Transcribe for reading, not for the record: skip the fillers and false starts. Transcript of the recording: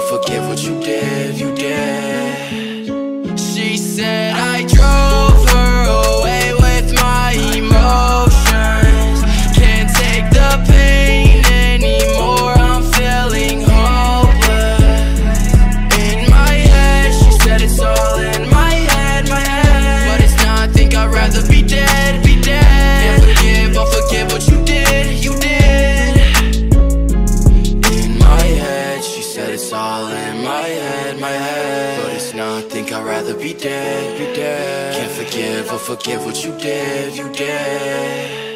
or forgive what you did, you did. She said I drove her away with my emotions. Can't take the pain anymore, I'm feeling hopeless. In my head, she said it's all in my head, but it's not, think I'd rather be dead, be dead. Can't forgive or forgive what you did, you did. In my head, she said it's all in my head, but it's not, think I'd rather be dead, be dead. Can't forgive or forgive what you did, you did.